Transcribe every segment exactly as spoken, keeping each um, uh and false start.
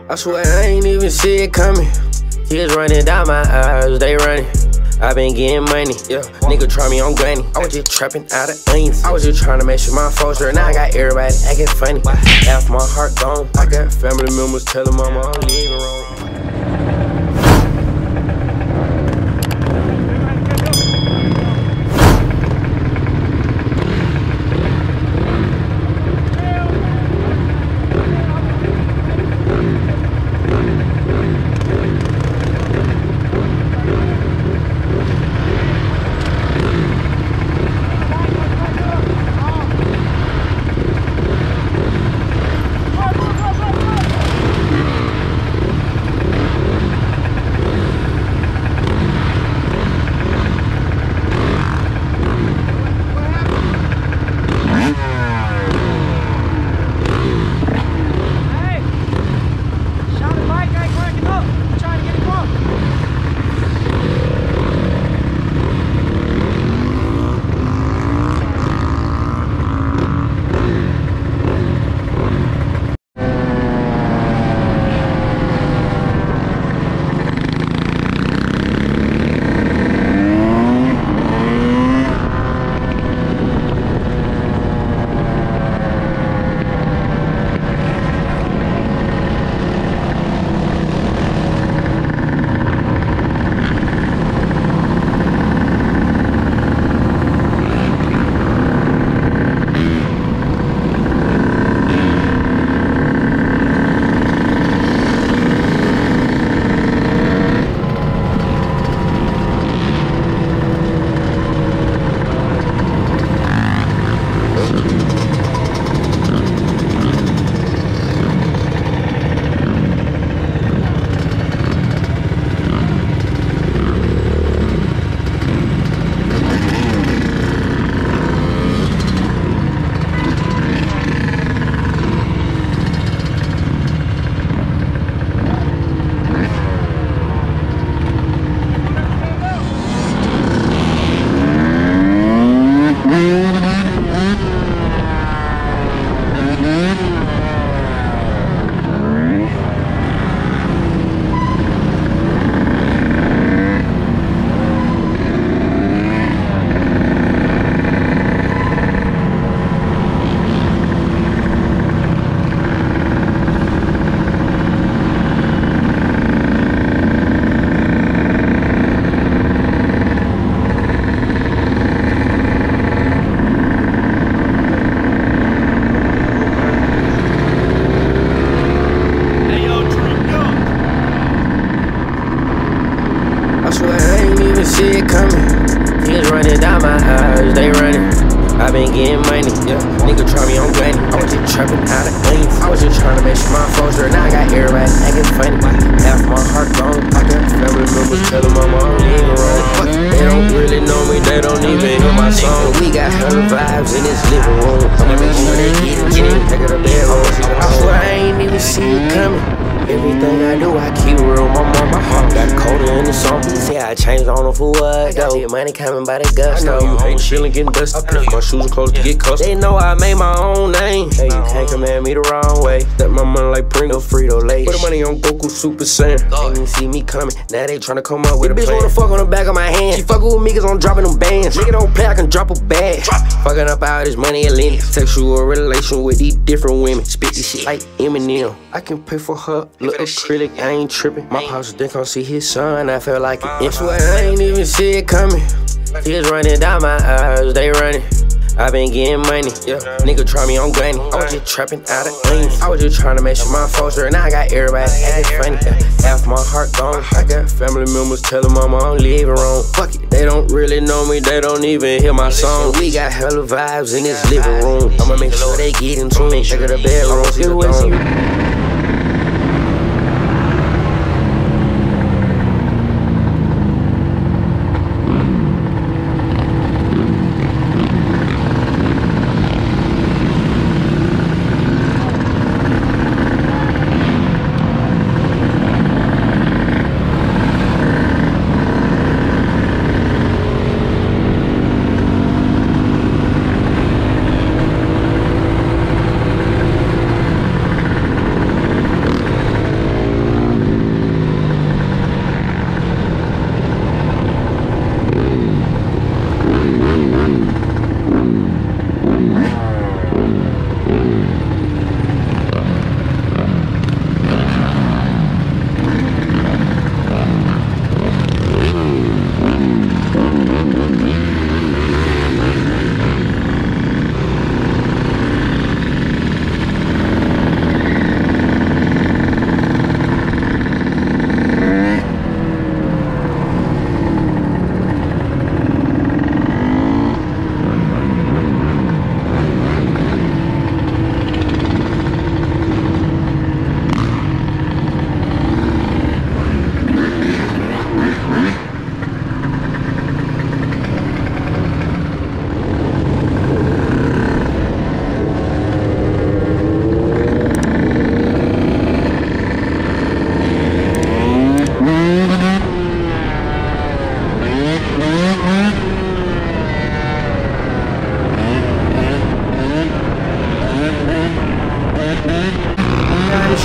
I swear I ain't even see it coming. Tears running down my eyes, they running. I been getting money, yeah. Nigga try me on gunny. I was just trapping out of onions. I was just trying to make sure my folks were. Now I got everybody acting funny. Half my heart gone. I got family members telling mama I'm leaving wrong. See it coming. Tears running down my eyes, they running. I been getting money, yeah. Nigga try me on gunny. I was just trapping out of onions. I was just trying to make sure my folks were. Now I got everybody acting funny. Half my heart gone. I got family members telling mama I'm leaving wrong. Fuck, they don't really know me, they don't even hear my song. We got hella vibes in this living room. I'ma make sure they get it, get it, take it to bedroom. I swear I ain't even see it coming. Everything I do, I keep real. My mom, my heart got colder in the song. See, I changed on them for what, though? Get money coming by the gusto. You hate chillin', getting dusty. My shoes are close to get custom. They know I made my own name. Hey, you can't command me the wrong way. Step my money like Pringle, Frito Lay. Put the money on Goku, Super Saiyan. They didn't see me coming. Now they tryna come up with a plan. Bitch wanna fuck on the back of my hand. She fuckin' with me cause I'm dropping them bands. Nigga don't play, I can drop a bag. Fucking up all this money and lending. Sexual relation with these different women. Spit this shit like Eminem. I can pay for her. Look acrylic, I ain't tripping. My pops think I'll see his son. I felt like an inch. I ain't even see it coming. Tears running down my eyes, they running. I been getting money, yeah. Nigga try me on gunny. I was just trapping out of onions. I was just trying to make sure my folks were. Now I got everybody acting funny. Yeah. Half my heart gone. I got family members telling mama I'm leaving wrong. Fuck it, they don't really know me, they don't even hear my song. We got hella vibes in this living room. I'ma make sure they get into me. Check out the bedroom, see the dome.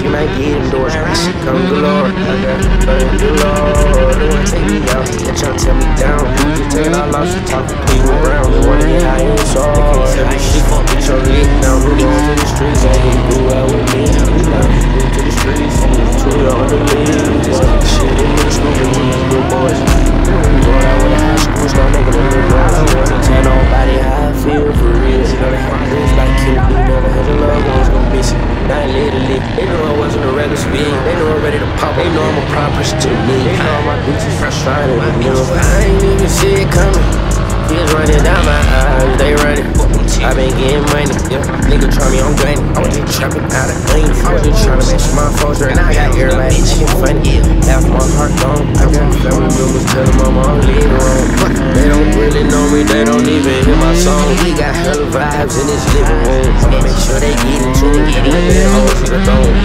she might get endorsed. She come galore. I got thank the Lord. They wanna take me out, they tryna tear me down. You just taking all lost, you talking people around. They wanna get high and soft. They can't tell me shit. Get your lick now, we going to the streets. I ain't do out with me. We love to to the streets. Two on the league. Just get shit in the school and we little boys. Going out with a high school, start making a little noise. I wanna tell nobody how I feel for real. You know they have dreams like you. You never had your loved ones go missing. Not literally. They know I wasn't a regular speed. They know I'm ready to pop. They know I'm a proper to me. They know my bitches fresh trying to be. I ain't even see it coming. Tears running down my eyes, they running. I been getting money, yeah. Nigga try me on gunny. I was just trapping out of clean. I was just trying to make sure my folks right now I got everybody acting funny. Half my heart gone. I got family members telling my mom leave it wrong. They don't really know me, they don't even hear my song. We got hella vibes in this living room. I'ma make sure they get into it. Get in there, hold to the throne.